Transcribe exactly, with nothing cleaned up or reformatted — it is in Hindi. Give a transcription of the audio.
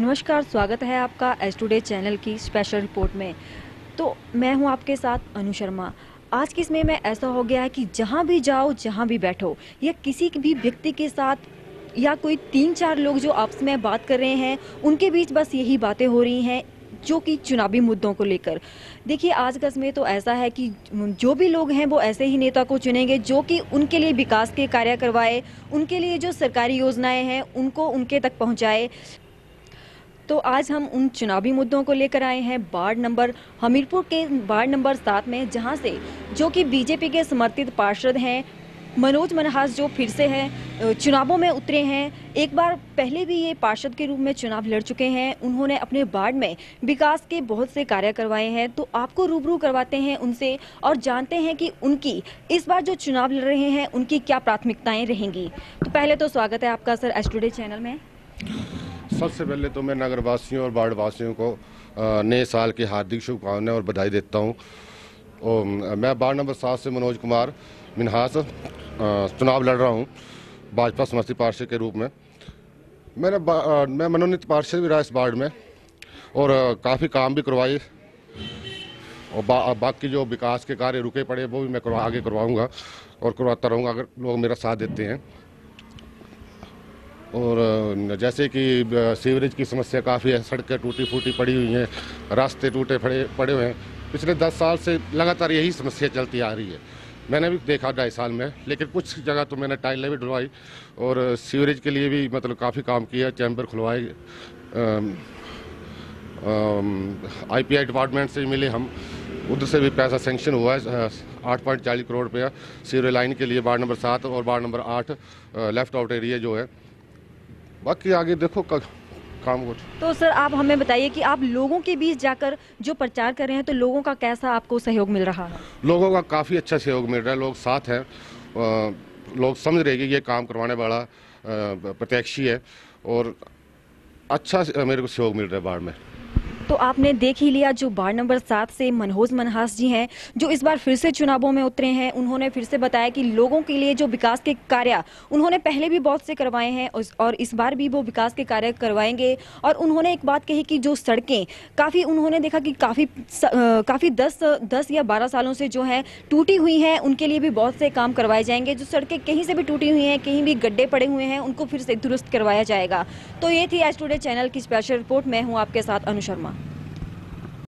नमस्कार, स्वागत है आपका एस टुडे चैनल की स्पेशल रिपोर्ट में। तो मैं हूं आपके साथ अनु शर्मा। आज के इसमें में ऐसा हो गया है कि जहां भी जाओ, जहां भी बैठो, या किसी भी व्यक्ति के साथ या कोई तीन चार लोग जो आपस में बात कर रहे हैं, उनके बीच बस यही बातें हो रही हैं जो कि चुनावी मुद्दों को लेकर। देखिए, आज का समय तो ऐसा है कि जो भी लोग हैं वो ऐसे ही नेता को चुनेंगे जो कि उनके लिए विकास के कार्य करवाए, उनके लिए जो सरकारी योजनाएं हैं उनको उनके तक पहुंचाए। तो आज हम उन चुनावी मुद्दों को लेकर आए हैं वार्ड नंबर हमीरपुर के वार्ड नंबर सात में, जहां से जो कि बीजेपी के समर्थित पार्षद हैं मनोज मनहास, जो फिर से हैं चुनावों में उतरे हैं। एक बार पहले भी ये पार्षद के रूप में चुनाव लड़ चुके हैं। उन्होंने अपने वार्ड में विकास के बहुत से कार्य करवाए हैं। तो आपको रूबरू करवाते हैं उनसे और जानते हैं कि उनकी इस बार जो चुनाव लड़ रहे हैं उनकी क्या प्राथमिकताएं रहेंगी। तो पहले तो स्वागत है आपका सर एस टुडे चैनल में। सबसे पहले तो मैं नगर वासियों और वार्ड वासियों को नए साल की हार्दिक शुभकामनाएं और बधाई देता हूं। और मैं वार्ड नंबर सात से मनोज कुमार मिनहास चुनाव लड़ रहा हूं भाजपा समर्थित पार्षद के रूप में। मैंने मैं मनोनीत पार्षद भी रहा इस वार्ड में और काफ़ी काम भी करवाए और बा, बाकी जो विकास के कार्य रुके पड़े वो भी मैं करवा आगे करवाऊँगा और करवाता रहूँगा अगर लोग मेरा साथ देते हैं। और जैसे कि सीवरेज की समस्या काफ़ी है, सड़कें टूटी फूटी पड़ी हुई हैं, रास्ते टूटे पड़े पड़े हुए हैं। पिछले दस साल से लगातार यही समस्या चलती आ रही है। मैंने भी देखा ढाई साल में, लेकिन कुछ जगह तो मैंने टाइलें भी डलवाई और सीवरेज के लिए भी मतलब काफ़ी काम किया, चैम्बर खुलवाए। आई पी आई डिपार्टमेंट से मिले हम, उधर से भी पैसा सेंक्शन हुआ है आठ पॉइंट चालीस करोड़ रुपया सीवरेज लाइन के लिए वार्ड नंबर सात और वार्ड नंबर आठ लेफ्ट आउट एरिया जो है। बाकी आगे देखो काम कुछ। तो सर आप हमें बताइए कि आप लोगों के बीच जाकर जो प्रचार कर रहे हैं तो लोगों का कैसा आपको सहयोग मिल रहा है? लोगों का काफ़ी अच्छा सहयोग मिल रहा है, लोग साथ हैं, लोग समझ रहे कि ये काम करवाने वाला प्रत्याशी है और अच्छा मेरे को सहयोग मिल रहा है वार्ड में। तो आपने देख ही लिया, जो वार्ड नंबर सात से मनोज मनहास जी हैं, जो इस बार फिर से चुनावों में उतरे हैं। उन्होंने फिर से बताया कि लोगों के लिए जो विकास के कार्य उन्होंने पहले भी बहुत से करवाए हैं और इस बार भी वो विकास के कार्य करवाएंगे। और उन्होंने एक बात कही कि जो सड़कें काफ़ी उन्होंने देखा कि काफ़ी काफ़ी दस दस या बारह सालों से जो है टूटी हुई हैं, उनके लिए भी बहुत से काम करवाए जाएंगे। जो सड़कें कहीं से भी टूटी हुई हैं, कहीं भी गड्ढे पड़े हुए हैं, उनको फिर से दुरुस्त करवाया जाएगा। तो ये थी एस टुडे चैनल की स्पेशल रिपोर्ट। मैं हूँ आपके साथ अनु शर्मा।